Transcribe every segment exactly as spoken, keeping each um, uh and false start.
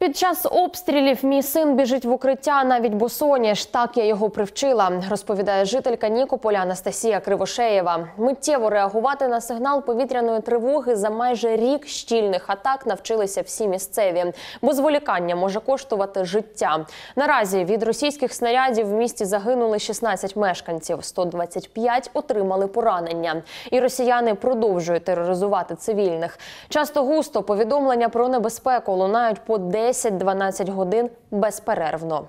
Під час обстрілів мій син біжить в укриття навіть босоніж. Так я його привчила, розповідає жителька Нікополя Анастасія Кривошеєва. Миттєво реагувати на сигнал повітряної тривоги за майже рік щільних атак навчилися всі місцеві. Бо зволікання може коштувати життя. Наразі від російських снарядів в місті загинули шістнадцять мешканців, сто двадцять п'ять отримали поранення. І росіяни продовжують тероризувати цивільних. Часто-густо повідомлення про небезпеку лунають по десять-дванадцять годин безперервно.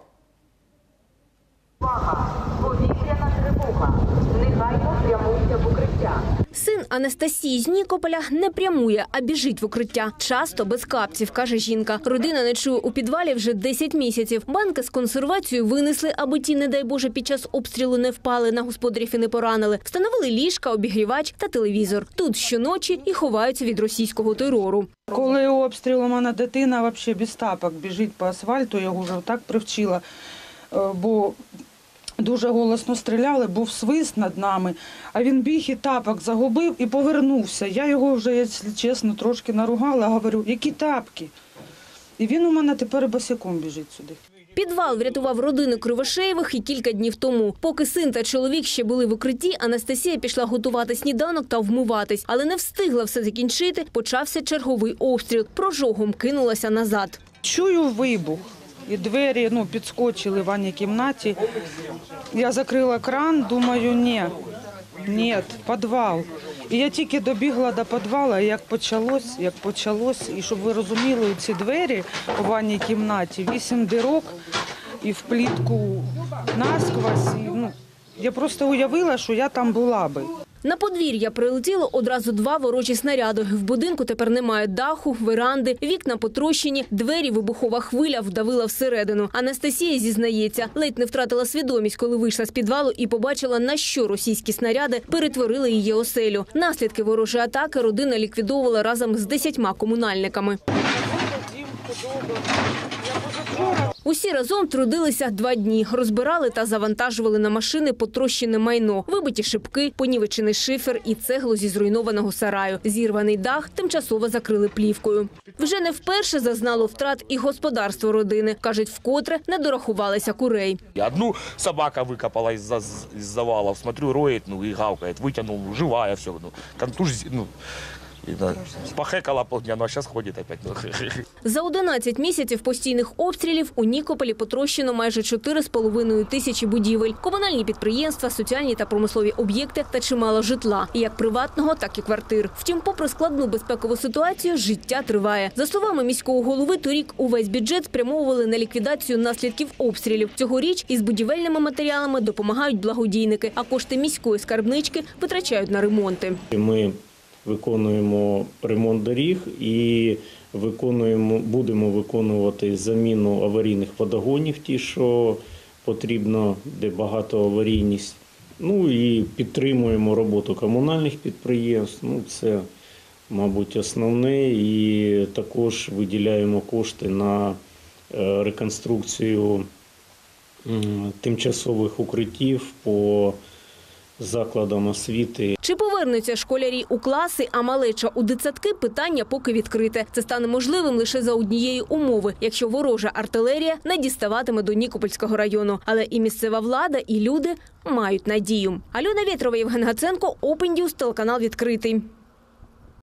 Увага! Повітряна тривога. Негайно прямуйте в укриття. Син Анастасії з Нікополя не прямує, а біжить в укриття. Часто без капців, каже жінка. Родина ночує у підвалі вже десять місяців. Банки з консервацією винесли, аби ті, не дай Боже, під час обстрілу не впали на господарів і не поранили. Встановили ліжка, обігрівач та телевізор. Тут щоночі і ховаються від російського терору. Коли обстріл, у мене дитина взагалі без тапок біжить по асфальту, я його вже так привчила, бо дуже голосно стріляли, був свист над нами, а він біг і тапок загубив і повернувся. Я його вже, якщо чесно, трошки наругала, говорю, які тапки? І він у мене тепер босиком біжить сюди. Підвал врятував родину Кривошеєвих і кілька днів тому. Поки син та чоловік ще були в укритті, Анастасія пішла готувати сніданок та вмиватись. Але не встигла все закінчити, почався черговий обстріл. Прожогом кинулася назад. Чую вибух. І двері ну, підскочили в ванній кімнаті. Я закрила кран, думаю, ні, ні, підвал. І я тільки добігла до підвалу, як почалось, як почалось. І щоб ви розуміли, ці двері у ванній кімнаті, вісім дирок і в плітку насквозь. І, ну, я просто уявила, що я там була би. На подвір'я прилетіло одразу два ворожі снаряди. В будинку тепер немає даху, веранди, вікна потрощені, двері вибухова хвиля вдавила всередину. Анастасія зізнається, ледь не втратила свідомість, коли вийшла з підвалу і побачила, на що російські снаряди перетворили її оселю. Наслідки ворожої атаки родина ліквідовувала разом з десятьма комунальниками. Усі разом трудилися два дні. Розбирали та завантажували на машини потрощене майно, вибиті шибки, понівечений шифер і цеглу зі зруйнованого сараю. Зірваний дах тимчасово закрили плівкою. Вже не вперше зазнало втрат і господарство родини. Кажуть, вкотре не дорахувалися курей. Одну собака викопала із завалів, смотрю, роє, ну і гавкає, витягнув, жива, все. Ну, контузія, ну. Похекала полдня, а зараз ходить опять. За одинадцять місяців постійних обстрілів у Нікополі потрощено майже чотири з половиною тисячі будівель. Комунальні підприємства, соціальні та промислові об'єкти та чимало житла. Як приватного, так і квартир. Втім, попри складну безпекову ситуацію, життя триває. За словами міського голови, торік увесь бюджет спрямовували на ліквідацію наслідків обстрілів. Цьогоріч із будівельними матеріалами допомагають благодійники, а кошти міської скарбнички витрачають на ремонти. Ми виконуємо ремонт доріг і виконуємо, будемо виконувати заміну аварійних водогонів, ті, що потрібно, де багато аварійність. Ну і підтримуємо роботу комунальних підприємств. Ну, це, мабуть, основне. І також виділяємо кошти на реконструкцію тимчасових укриттів по закладам освіти. Чи повернуться школярі у класи, а малеча у дитсадки – питання поки відкрите. Це стане можливим лише за однієї умови, якщо ворожа артилерія не діставатиме до Нікопольського району. Але і місцева влада, і люди мають надію. Альона Вєтрова, Євген Гаценко, Open News, телеканал «Відкритий».